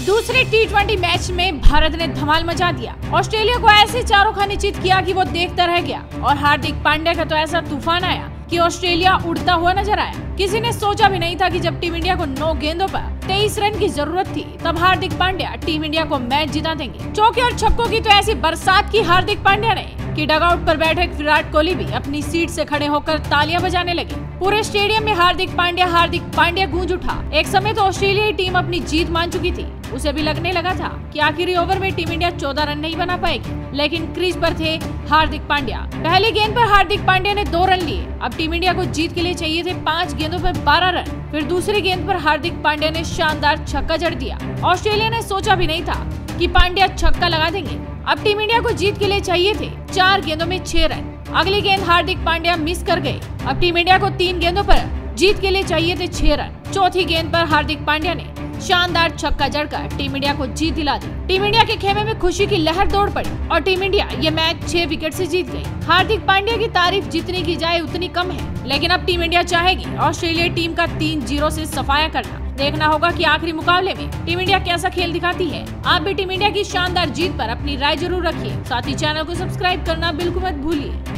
दूसरे टी20 मैच में भारत ने धमाल मचा दिया। ऑस्ट्रेलिया को ऐसे चारों खाने चित किया कि वो देखता रह गया और हार्दिक पांड्या का तो ऐसा तूफान आया कि ऑस्ट्रेलिया उड़ता हुआ नजर आया। किसी ने सोचा भी नहीं था कि जब टीम इंडिया को 9 गेंदों पर 23 रन की जरूरत थी तब हार्दिक पांड्या टीम इंडिया को मैच जिता देंगे। चौके और छक्कों की तो ऐसी बरसात की हार्दिक पांड्या ने कि डगआउट पर बैठे विराट कोहली भी अपनी सीट से खड़े होकर तालियां बजाने लगे। पूरे स्टेडियम में हार्दिक पांड्या गूंज उठा। एक समय तो ऑस्ट्रेलियाई टीम अपनी जीत मान चुकी थी। उसे भी लगने लगा था कि आखिरी ओवर में टीम इंडिया 14 रन नहीं बना पाएगी, लेकिन क्रीज पर थे हार्दिक पांड्या। पहली गेंद पर हार्दिक पांड्या ने 2 रन लिए। अब टीम इंडिया को जीत के लिए चाहिए थे 5 गेंदों पर 12 रन। फिर दूसरी गेंद पर हार्दिक पांड्या ने शानदार छक्का जड़ दिया। ऑस्ट्रेलिया ने सोचा भी नहीं था कि पांड्या छक्का लगा देंगे। अब टीम इंडिया को जीत के लिए चाहिए थे 4 गेंदों में 6 रन। अगली गेंद हार्दिक पांड्या मिस कर गए। अब टीम इंडिया को 3 गेंदों पर जीत के लिए चाहिए थे 6 रन। चौथी गेंद पर हार्दिक पांड्या ने शानदार छक्का जड़कर टीम इंडिया को जीत दिला दी। टीम इंडिया के खेमे में खुशी की लहर दौड़ पड़ी और टीम इंडिया ये मैच 6 विकेट से जीत गई। हार्दिक पांड्या की तारीफ जितनी की जाए उतनी कम है, लेकिन अब टीम इंडिया चाहेगी ऑस्ट्रेलिया टीम का 3-0 से सफाया करना। देखना होगा कि आखिरी मुकाबले में टीम इंडिया कैसा खेल दिखाती है। आप भी टीम इंडिया की शानदार जीत पर अपनी राय जरूर रखिए। साथ ही चैनल को सब्सक्राइब करना बिल्कुल मत भूलिए।